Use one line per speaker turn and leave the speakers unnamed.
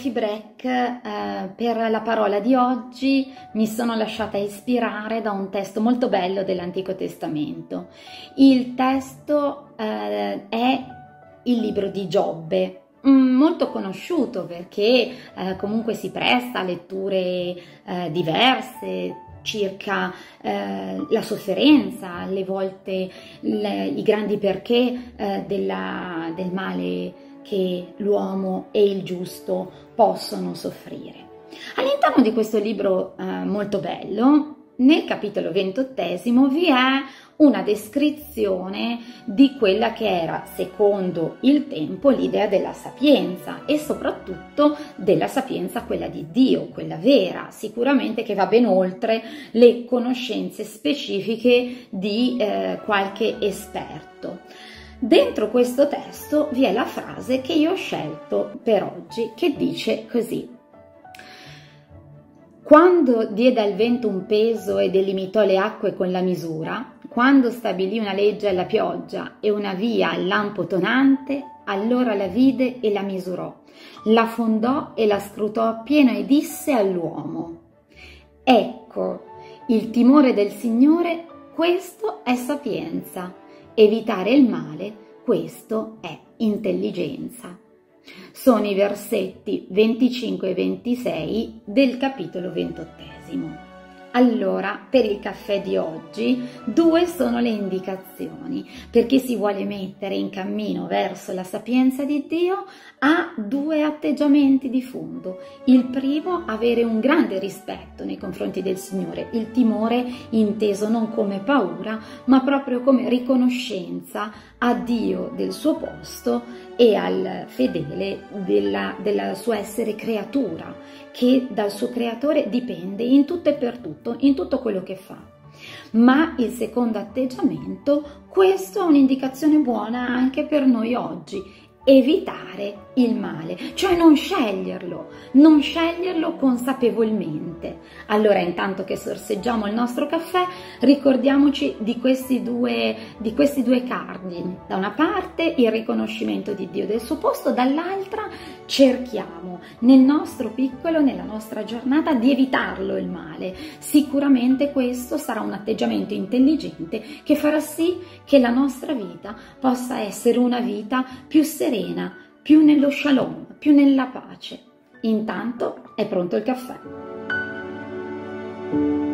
coffee break per la parola di oggi mi sono lasciata ispirare da un testo molto bello dell'Antico Testamento. Il testo è il libro di Giobbe, molto conosciuto perché comunque si presta a letture diverse circa la sofferenza, alle volte i grandi perché del male che l'uomo e il giusto possono soffrire. All'interno di questo libro molto bello, nel capitolo 28 vi è una descrizione di quella che era, secondo il tempo, l'idea della sapienza e soprattutto della sapienza quella di Dio, quella vera, sicuramente che va ben oltre le conoscenze specifiche di qualche esperto. Dentro questo testo vi è la frase che io ho scelto per oggi, che dice così: quando diede al vento un peso e delimitò le acque con la misura, quando stabilì una legge alla pioggia e una via al lampo tonante, allora la vide e la misurò, la fondò e la scrutò appieno e disse all'uomo: ecco, il timore del Signore, questo è sapienza, evitare il male, questo è intelligenza. Sono i versetti 25 e 26 del capitolo 28. Allora, per il caffè di oggi, 2 sono le indicazioni. Per chi si vuole mettere in cammino verso la sapienza di Dio, ha 2 atteggiamenti di fondo. Il primo, avere un grande rispetto nei confronti del Signore, il timore inteso non come paura, ma proprio come riconoscenza a Dio del suo posto e al fedele della sua essere creatura, che dal suo creatore dipende in tutto e per tutto, in tutto quello che fa. Ma il secondo atteggiamento, questo è un'indicazione buona anche per noi oggi: evitare il male, cioè non sceglierlo consapevolmente. Allora, intanto che sorseggiamo il nostro caffè, ricordiamoci di questi due cardini. Da una parte il riconoscimento di Dio del suo posto, dall'altra cerchiamo nel nostro piccolo, nella nostra giornata, di evitarlo il male. Sicuramente questo sarà un atteggiamento intelligente che farà sì che la nostra vita possa essere una vita più serena, più nello shalom, più nella pace. Intanto è pronto il caffè.